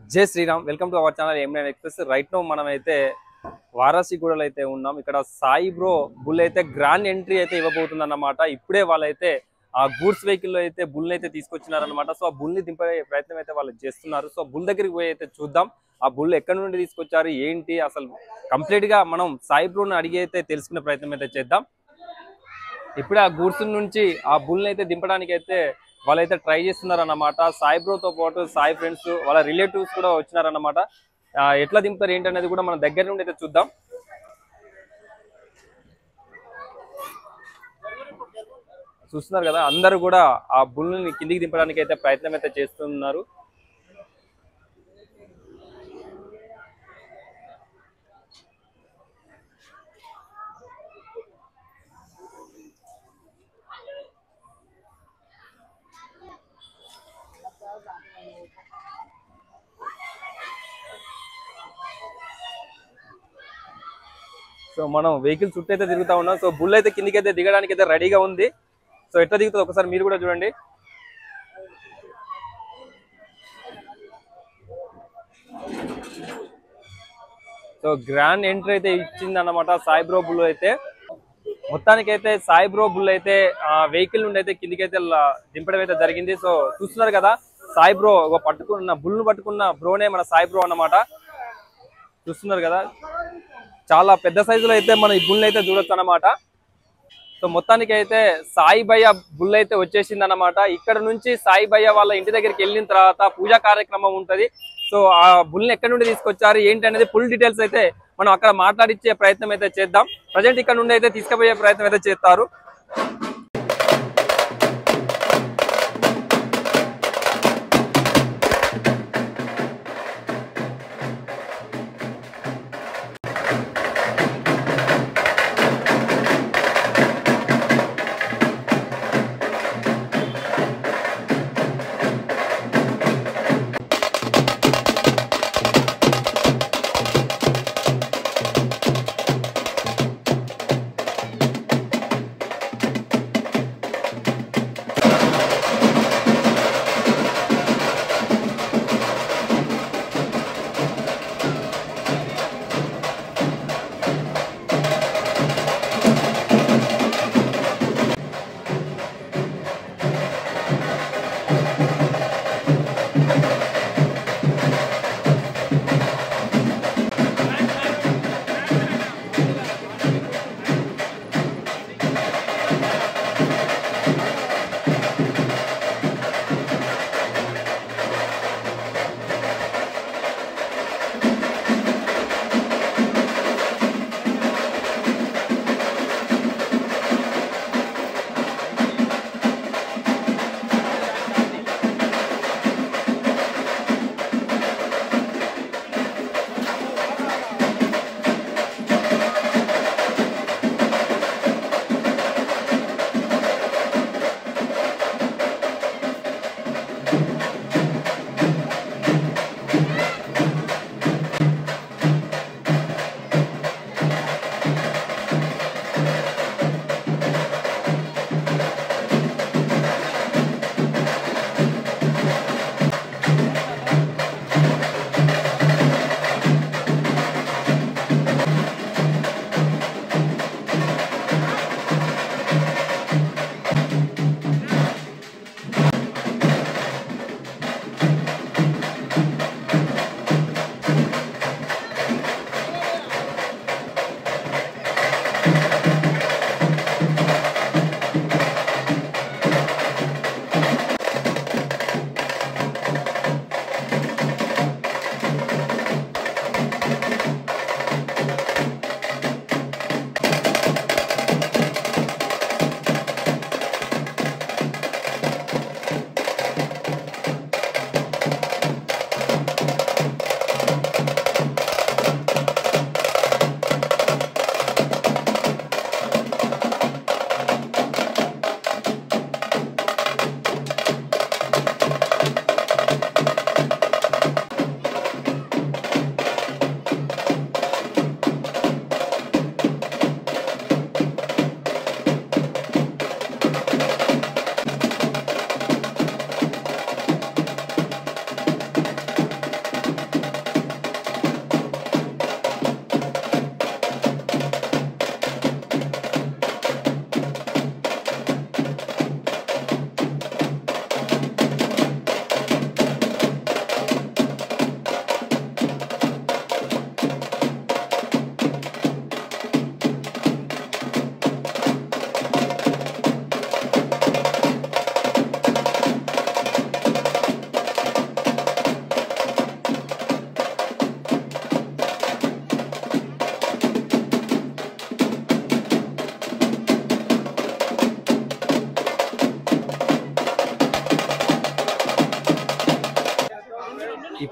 జై Shriram, welcome to our channel M9 express. Right now మనం అయితే వారాసి గూడలో అయితే ఉన్నాం. ఇక్కడ సాయి బ్రో బుల్ అయితే గ్రాండ్ ఎంట్రీ అయితే ఇవ్వబోతుంది అన్నమాట. ఇప్పుడే వాళ్ళైతే ఆ గూడ్స్ వెహికల్ లో అయితే బుల్ అయితే తీసుకొచ్చినారనమాట. సో ఆ బుల్ ని దింపే ప్రయత్నం అయితే వాళ్ళు చేస్తున్నారు. సో బుల్ దగ్గరికి పోయి అయితే చూద్దాం ఆ బుల్ ఎక్కడి నుండి తీసుకొచ్చారు ఏంటి అసలు కంప్లీట్ గా మనం సాయి బ్రోని అడిగి అయితే తెలుసుకునే ప్రయత్నం అయితే చేద్దాం. ఇప్పుడే ఆ గూడ్స్ నుంచి ఆ బుల్ ని అయితే దింపడానికి అయితే వాళ్ళైతే ట్రై చేస్తున్నారు అన్నమాట. సాయి బ్రోతో పాటు సాయి ఫ్రెండ్స్ వాళ్ళ రిలేటివ్స్ కూడా వచ్చినారన్నమాట. ఎట్లా దింపుతారు ఏంటి అనేది కూడా మనం దగ్గర నుండి అయితే చూద్దాం. చూస్తున్నారు కదా, అందరూ కూడా ఆ బుల్ ని కిందికి దింపడానికి అయితే ప్రయత్నం అయితే చేస్తున్నారు. సో మనం వెహికల్ చుట్టూ అయితే తిరుగుతా ఉన్నాం. సో బుల్ అయితే కిందికి అయితే దిగడానికి అయితే రెడీగా ఉంది. సో ఎట్లా దిగుతుంది ఒకసారి మీరు కూడా చూడండి. సో గ్రాండ్ ఎంట్రీ అయితే ఇచ్చింది అన్నమాట సాయి బ్రో బుల్ అయితే. మొత్తానికి అయితే సాయి బ్రో బుల్ అయితే వెహికల్ నుండి అయితే కిందికి అయితే దింపడం అయితే జరిగింది. సో చూస్తున్నారు కదా, సాయి బ్రో పట్టుకున్న బుల్ ను పట్టుకున్న బ్రోనే మన సాయి బ్రో అన్నమాట. చూస్తున్నారు కదా, చాలా పెద్ద సైజులో అయితే మనం ఈ బుల్ అయితే చూడొచ్చు అన్నమాట. సో మొత్తానికి అయితే సాయి భయ్య బుల్ అయితే వచ్చేసింది అన్నమాట. ఇక్కడ నుంచి సాయి భయ్య వాళ్ళ ఇంటి దగ్గరికి వెళ్ళిన తర్వాత పూజా కార్యక్రమం ఉంటది. సో ఆ బుల్ని ఎక్కడి నుండి తీసుకొచ్చారు ఏంటి అనేది ఫుల్ డీటెయిల్స్ అయితే మనం అక్కడ మాట్లాడిచ్చే ప్రయత్నం అయితే చేద్దాం. ప్రజెంట్ ఇక్కడ నుండి అయితే తీసుకుపోయే ప్రయత్నం అయితే చేస్తారు.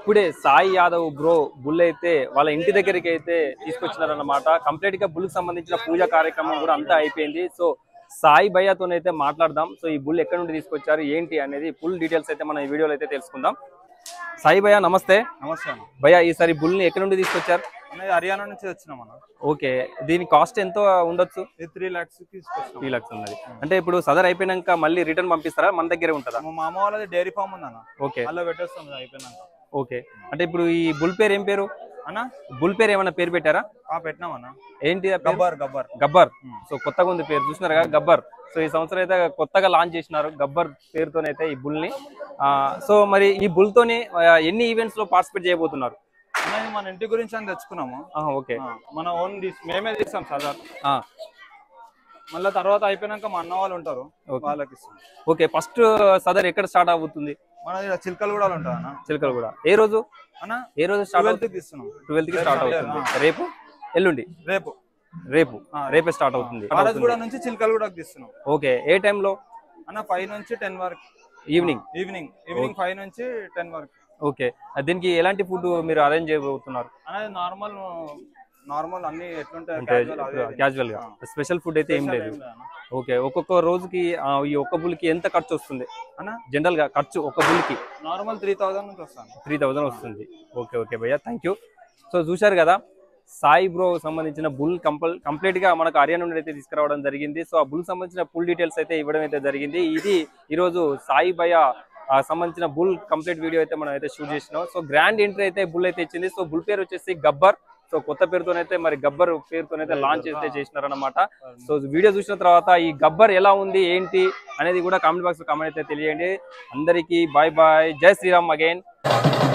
ఇప్పుడే సాయి యాదవ్ బ్రో బుల్ అయితే వాళ్ళ ఇంటి దగ్గరికి అయితే తీసుకొచ్చినారన్నమాట. కంప్లీట్ గా బుల్ కి సంబంధించిన పూజా కార్యక్రమం కూడా అంతా అయిపోయింది. సో సాయి భయ్యతోనైతే మాట్లాడదాం. సో ఈ బుల్ ఎక్కడ నుండి తీసుకొచ్చారు ఏంటి అనేది ఫుల్ డీటెయిల్స్ అయితే మనం ఈ వీడియోలో అయితే తెలుసుకుందాం. సాయి భయ్య నమస్తే. నమస్తే భయ్య, ఈసారి బుల్ ని ఎక్కడ నుండి తీసుకొచ్చారు? హర్యానా నుంచి వచ్చినాం అన్న. ఓకే, దీని కాస్ట్ ఎంతో ఉండొచ్చు? 3 lakhs తీసుకొచ్చాం. 3 lakhs ఉన్నది అంటే ఇప్పుడు సదర్ అయిపోయినాక మళ్ళీ రిటర్న్ పంపిస్తారా, మన దగ్గరే ఉంటుందా? మా మామ వాళ్ళది డైరీ ఫామ్ ఉందన్న. ఓకే, అలా పెట్టేస్తాం అయిపోయినాక. ఓకే, అంటే ఇప్పుడు ఈ బుల్ పేరు ఏం పేరు అన్న? బుల్ పేరు ఏమైనా పేరు పెట్టారా? పెట్టినామన్నా. ఏంటి? గబ్బర్. గబ్బర్. సో కొత్తగా ఉంది పేరు, చూసినారు కదా గబ్బర్. సో ఈ సంవత్సరం అయితే కొత్తగా లాంచ్ చేసినారు గబ్బర్ పేరుతోనైతే ఈ బుల్ ని. సో మరి ఈ బుల్ తోని ఎన్ని ఈవెంట్స్ లో పార్టిసిపేట్ చేయబోతున్నారు? మన ఇంటి గురించి అని తెచ్చుకున్నాము. ఓకే, మన ఓన్ మేమే తీస్తాం సదార్. మళ్ళీ తర్వాత అయిపోయినాక మా అన్న వాళ్ళు ఉంటారు, వాళ్ళకి ఇస్తాం. ఓకే, ఫస్ట్ సదర్ ఎక్కడ స్టార్ట్ అవుతుంది? మన చిలకలు కూడా ఉంటుంది అన్న. చిలకలు కూడా ఏ రోజు అన్న? ఏ రోజు స్టార్ట్? 12th కి ఇస్తున్నాం. 12th కి స్టార్ట్ అవుతుంది. రేపు ఎల్లుండి? రేపే స్టార్ట్ అవుతుంది. కూడా నుంచి చిలకలు కూడా తీస్తున్నాం. ఓకే, ఏ టైంలో అన్న? 5 నుంచి 10 వరకు. ఈవినింగ్ 5 నుంచి 10 వరకు. ఓకే, దీనికి ఎలాంటి ఫుడ్ మీరు అరేంజ్ చేయబోతున్నారు? అనేది నార్మల్ అన్ని ఎట్లుంటాయి క్యాజువల్ గా, స్పెషల్ ఫుడ్ అయితే ఏం లేదు. ఓకే, ఒక్కొక్క రోజుకి ఈ ఒక్క బుల్కి ఎంత ఖర్చు వస్తుంది అన్న? జనరల్ గా ఖర్చు ఒక బుల్కి నార్మల్ 3000 నుంచి వస్తుంది. 3000 వస్తుంది. ఓకే భయ్య, థ్యాంక్ యూ. సో చూశారు కదా, సాయి బ్రో సంబంధించిన బుల్ కంప్లీట్ గా మనకు హర్యానా నుండి అయితే తీసుకురావడం జరిగింది. సో ఆ బుల్ సంబంధించిన ఫుల్ డీటెయిల్స్ అయితే ఇవ్వడం అయితే జరిగింది. ఇది ఈరోజు సాయి భయ్య సంబంధించిన బుల్ కంప్లీట్ వీడియో అయితే మనం అయితే షూట్ చేసినాం. సో గ్రాండ్ ఎంట్రీ అయితే బుల్ అయితే ఇచ్చింది. సో బుల్ పేరు వచ్చేసి గబ్బర్. సో కొత్త పేరుతోనైతే మరి గబ్బర్ పేరుతోనైతే లాంచ్ అయితే చేసినారన్నమాట. సో వీడియో చూసిన తర్వాత ఈ గబ్బర్ ఎలా ఉంది ఏంటి అనేది కూడా కామెంట్ బాక్స్ లో కామెంట్ అయితే తెలియండి. అందరికీ బాయ్ బాయ్, జై శ్రీరామ్ అగైన్.